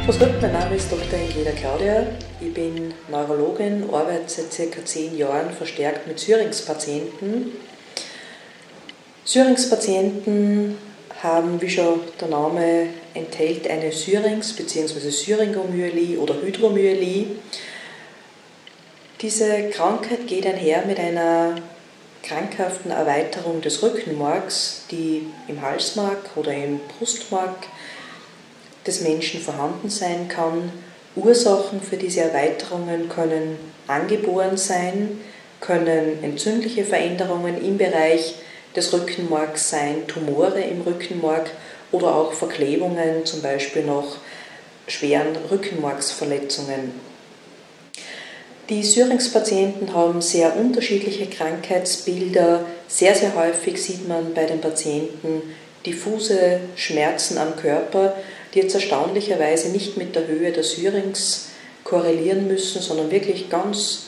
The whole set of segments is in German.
Grüß Gott, mein Name ist Dr. Ingrid Claudia. Ich bin Neurologin, arbeite seit ca. 10 Jahren verstärkt mit Syringspatienten. Syringspatienten haben, wie schon der Name enthält, eine Syrinx- bzw. Syringomyelie oder Hydromyelie. Diese Krankheit geht einher mit einer krankhaften Erweiterung des Rückenmarks, die im Halsmark oder im Brustmark des Menschen vorhanden sein kann. Ursachen für diese Erweiterungen können angeboren sein, können entzündliche Veränderungen im Bereich des Rückenmarks sein, Tumore im Rückenmark oder auch Verklebungen, zum Beispiel nach schweren Rückenmarksverletzungen. Die Syringspatienten haben sehr unterschiedliche Krankheitsbilder. Sehr, sehr häufig sieht man bei den Patienten diffuse Schmerzen am Körper, die jetzt erstaunlicherweise nicht mit der Höhe der Syrinx korrelieren müssen, sondern wirklich ganz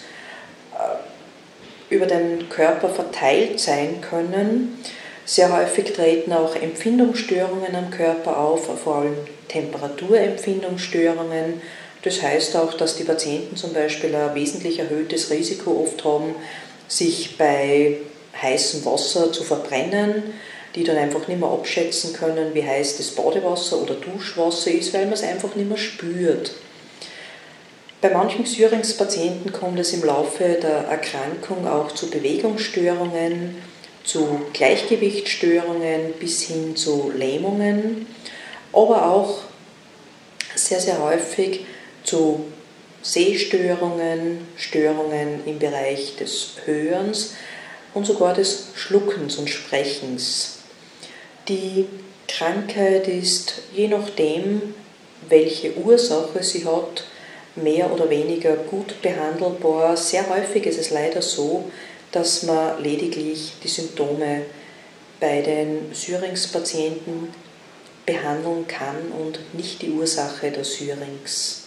über den Körper verteilt sein können. Sehr häufig treten auch Empfindungsstörungen am Körper auf, vor allem Temperaturempfindungsstörungen. Das heißt auch, dass die Patienten zum Beispiel ein wesentlich erhöhtes Risiko oft haben, sich bei heißem Wasser zu verbrennen, die dann einfach nicht mehr abschätzen können, wie heiß das Badewasser oder Duschwasser ist, weil man es einfach nicht mehr spürt. Bei manchen Syringspatienten kommt es im Laufe der Erkrankung auch zu Bewegungsstörungen, zu Gleichgewichtsstörungen bis hin zu Lähmungen, aber auch sehr, sehr häufig zu Sehstörungen, Störungen im Bereich des Hörens und sogar des Schluckens und Sprechens. Die Krankheit ist je nachdem, welche Ursache sie hat, mehr oder weniger gut behandelbar. Sehr häufig ist es leider so, dass man lediglich die Symptome bei den Syringspatienten behandeln kann und nicht die Ursache der Syrinx.